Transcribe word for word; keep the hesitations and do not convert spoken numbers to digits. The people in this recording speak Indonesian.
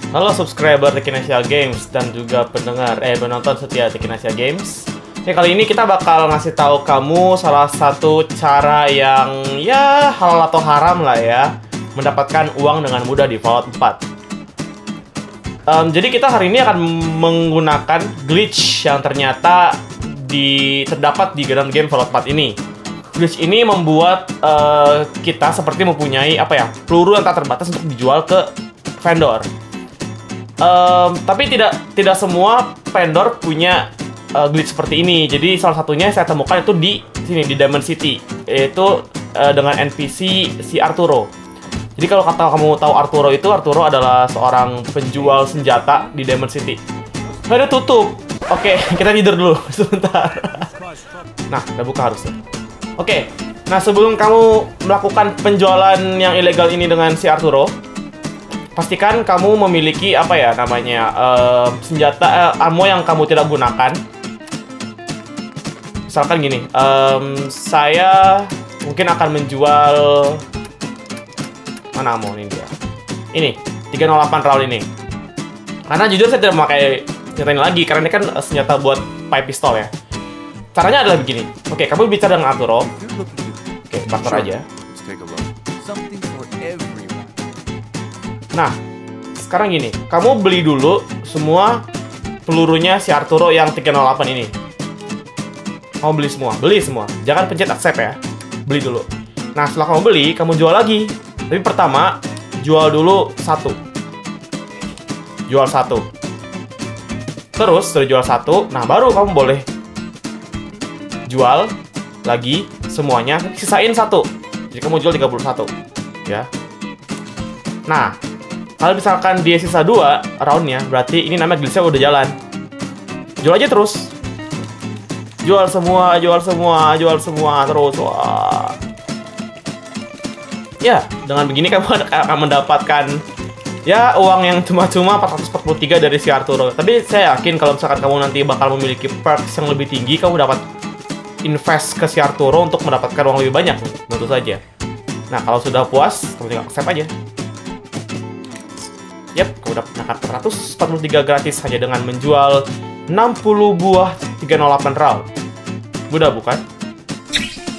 Halo subscriber Tekinesia Games dan juga pendengar eh penonton setia Tekinesia Games. Ya, kali ini kita bakal ngasih tahu kamu salah satu cara yang ya halal atau haram lah ya mendapatkan uang dengan mudah di Fallout empat. Um, jadi kita hari ini akan menggunakan glitch yang ternyata di, terdapat di dalam game Fallout empat ini. Glitch ini membuat uh, kita seperti mempunyai apa ya peluru yang tak terbatas untuk dijual ke vendor. Um, tapi tidak tidak semua vendor punya uh, glitch seperti ini. Jadi salah satunya saya temukan itu di sini di Diamond City, yaitu uh, dengan N P C si Arturo. Jadi kalau kata kamu tahu Arturo itu, Arturo adalah seorang penjual senjata di Diamond City. Udah tutup. Oke, kita tidur dulu sebentar. Nah, udah buka harusnya. Oke. Nah, sebelum kamu melakukan penjualan yang ilegal ini dengan si Arturo, pastikan kamu memiliki apa ya namanya uh, senjata uh, ammo yang kamu tidak gunakan. Misalkan gini, um, saya mungkin akan menjual mana ammo ini dia. Ini tiga nol delapan round ini. Karena jujur saya tidak memakai senjata ini lagi karena ini kan uh, senjata buat pipe pistol ya. Caranya adalah begini. Oke, kamu bicara dengan Arturo. Oke, barter aja. Nah, sekarang gini, kamu beli dulu semua pelurunya si Arturo yang tiga nol delapan ini. Kamu beli semua, beli semua. Jangan pencet accept ya. Beli dulu. Nah, setelah kamu beli, kamu jual lagi. Tapi pertama, jual dulu satu. Jual satu. Terus, setelah jual satu, nah baru kamu boleh jual lagi semuanya, sisain satu. Jadi kamu jual tiga puluh satu. Ya. Nah, kalau misalkan dia sisa dua roundnya, berarti ini namanya glitch-nya udah jalan. Jual aja terus. Jual semua, jual semua, jual semua terus. Wah. Ya, dengan begini kamu akan mendapatkan ya uang yang cuma-cuma empat ratus empat puluh tiga dari si Arturo. Tapi saya yakin kalau misalkan kamu nanti bakal memiliki perks yang lebih tinggi, kamu dapat invest ke si Arturo untuk mendapatkan uang lebih banyak, tentu saja. Nah, kalau sudah puas, kamu tinggal accept aja. Yap, kamu dapat empat ratus empat puluh tiga gratis hanya dengan menjual enam puluh buah tiga nol delapan round. Mudah bukan?